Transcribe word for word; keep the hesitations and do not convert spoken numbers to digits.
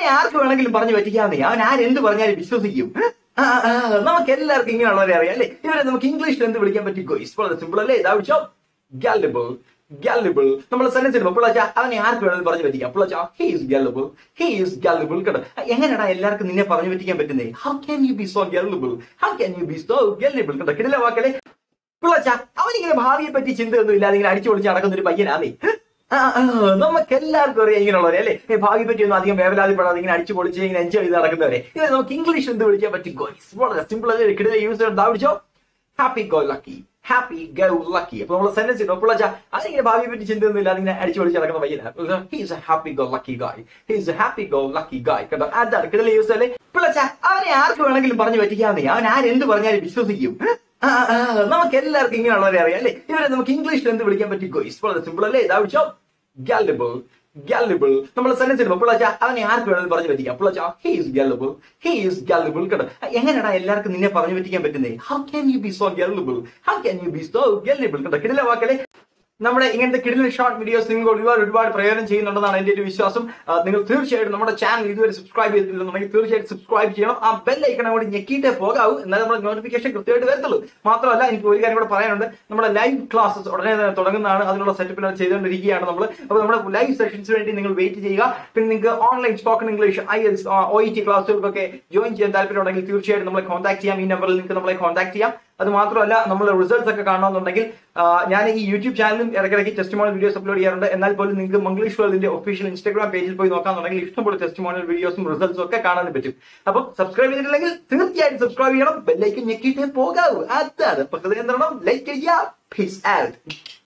ആർക്ക് വേണമെങ്കിലും പറഞ്ഞു പറ്റിക്കാവുന്നേ, അവൻ ആരെന്ത് പറഞ്ഞാലും വിശ്വസിക്കും. നമുക്ക് എല്ലാവർക്കും ഇങ്ങനെയുള്ളവരെ അറിയാം അല്ലേ? ഇവരെ നമുക്ക് ഇംഗ്ലീഷിൽ എന്ത് വിളിക്കാൻ പറ്റി? ഗോയ്സ്. വളരെ സിമ്പിൾ അല്ലേ? ഗാലബിൾ. ഗാലബിൾ നമ്മൾ സെന്റൻസ് ഇടുമ്പോൾ പിള്ളേച്ച അവനെ ആർക്ക് വേണമെങ്കിലും പറഞ്ഞു പറ്റിക്കാം. പിള്ളേച്ച he is gullible, he is gullible. കേട്ടോ, എങ്ങനെയാടാ എല്ലാവർക്കും നിന്നെ പറഞ്ഞു പറ്റിക്കാൻ പറ്റുന്നേ? How can you be so gullible, how can you be so gullible. കേട്ടോ, കിടില വാക്കല്ലേ? പിള്ളേച്ച അവനിങ്ങനെ ഭാവിയെ പറ്റി ചിന്തയൊന്നും ഇല്ലാതെ ഇങ്ങനെ അടിച്ചു പൊളിച്ച് നടക്കുന്ന ഒരു പയ്യനാന്നേ. നമുക്ക് എല്ലാവർക്കും അറിയാം ഇങ്ങനെയുള്ളവരെ അല്ലേ? ഭാവിയെ പറ്റി ഒന്നും അധികം വേവലാതിപ്പെടാതെ ഇങ്ങനെ അടിച്ചു പൊളിച്ച് ഇങ്ങനെ എൻജോയ് ചെയ്ത് നടക്കുന്നവരെ ഇവരെ നമുക്ക് ഇംഗ്ലീഷ് എന്ത് വിളിക്കാൻ പറ്റും? ഗോയ്സ്. വളരെ സിമ്പിൾ അല്ലേ? കിടില യൂസ് വിളിച്ചോ happy go lucky. Happy go lucky. അപ്പൊ നമ്മൾ സെന്റൻസ് ഇട്ടോ പിള്ളേച്ച അതിങ്ങനെ ഭാവിയെ പറ്റി ചിന്തയൊന്നും ഇല്ലാതെ ഇങ്ങനെ അടിച്ചു പൊളിച്ച് നടക്കുന്ന പയ്യനാ. He's a happy go lucky guy. He's a happy go lucky guy. കേട്ടോ, അതാണ് കിടില യൂസ് അല്ലേ? പിള്ളേച്ച അവനെ ആർക്ക് വേണമെങ്കിലും പറഞ്ഞു പറ്റിക്കാവുന്നേ, അവൻ ആരെന്ത് പറഞ്ഞാലും വിശ്വസിക്കും. നമുക്ക് എല്ലാവർക്കും ഇങ്ങനെയുള്ളവരെ അറിയാം അല്ലേ? ഇവരെ നമുക്ക് ഇംഗ്ലീഷിൽ എന്ത് വിളിക്കാൻ പറ്റി? ഗോയ്സ്. വളരെ സിമ്പിൾ അല്ലേ? ഗാലബിൾ. ഗാലബിൾ നമ്മൾ സെന്റൻസ് ഇടുമ്പോൾ പിള്ളേച്ച അവനെ ആർക്ക് വേണമെങ്കിലും പറഞ്ഞു പറ്റിക്കാം. പിള്ളേച്ച he is gullible, he is gullible. കേട്ടോ, എങ്ങനെയാടാ എല്ലാവർക്കും നിന്നെ പറഞ്ഞു പറ്റിക്കാൻ പറ്റുന്നേ? How can you be so gullible, how can you be so gullible. കേട്ടോ, കിടില വാക്കല്ലേ? നമ്മുടെ ഇങ്ങനത്തെ കിടിലൻ ഷോർട്ട് വീഡിയോസ് നിങ്ങൾ ഒരുപാട് ഒരുപാട് പ്രയോജനം ചെയ്യുന്നുണ്ടെന്നാണ് എന്റെ ഒരു വിശ്വാസം. നിങ്ങൾ തീർച്ചയായിട്ടും നമ്മുടെ ചാനൽ ഇതുവരെ സബ്സ്ക്രൈബ് ചെയ്തിട്ടില്ലെന്നുണ്ടെങ്കിൽ തീർച്ചയായിട്ടും സബ്സ്ക്രൈബ് ചെയ്യണം. ആ ബെൽ ഐക്കണെ കൂടി ഞെക്കിയിട്ടേ പോകാവൂ, എന്നാലും നമ്മുടെ നോട്ടിഫിക്കേഷൻ കൃത്യമായിട്ട് വരത്തുള്ളൂ. മാത്രമല്ല എനിക്ക് ഒരു കാര്യം കൂടെ പറയാനുണ്ട്. നമ്മുടെ ലൈവ് ക്ലാസ്സസ് ഉടനെ തന്നെ തുടങ്ങുന്നതാണ്. അതിനുള്ള സെറ്റപ്പിൽ ചെയ്തുകൊണ്ടിരിക്കുകയാണ് നമ്മൾ. അപ്പോൾ നമ്മുടെ ലൈവ് സെഷൻസ് വേണ്ടി നിങ്ങൾ വെയിറ്റ് ചെയ്യുക. പിന്നെ നിങ്ങൾക്ക് online spoken English, IELTS, O E T ക്ലാസ്സുകൾക്കൊക്കെ ജോയിൻ ചെയ്യാൻ താല്പര്യമുണ്ടെങ്കിൽ തീർച്ചയായിട്ടും നമ്മളെ കോൺടാക്ട് ചെയ്യാം. ഈ നമ്പറിൽ നിങ്ങൾക്ക് നമ്മളെ കോൺടാക്ട് ചെയ്യാം. അത് മാത്രമല്ല നമ്മുടെ റിസൾട്ട്സ് ഒക്കെ കാണണമെന്നുണ്ടെങ്കിൽ ഞാൻ ഈ യൂട്യൂബ് ചാനലും ഇടയ്ക്കിടയ്ക്ക് ടെസ്റ്റിമോണിയൽ വീഡിയോസ് അപ്ലോഡ് ചെയ്യാറുണ്ട്. എന്നാൽ പോലും നിങ്ങൾക്ക് മംഗ്ലീഷ് വേൾഡിന്റെ ഒഫീഷ്യൽ ഇൻസ്റ്റാഗ്രാം പേജിൽ പോയി നോക്കാന്നുണ്ടെങ്കിൽ ഇഷ്ടംപോലെ ടെസ്റ്റിമോണിയൽ വീഡിയോസും റിസൾട്ട്സും ഒക്കെ കാണാൻ പറ്റും. അപ്പം സബ്സ്ക്രൈബ് ചെയ്തിട്ടില്ലെങ്കിൽ തീർച്ചയായിട്ടും സബ്സ്ക്രൈബ് ചെയ്യണം. ബെല്ലൈക്കൻ ഞെക്കിയിട്ടേ പോകാവൂ. അതാണ്. അപ്പൊ ഹൃദയം തരണം, ലൈക്ക് ചെയ്യുക. Peace out.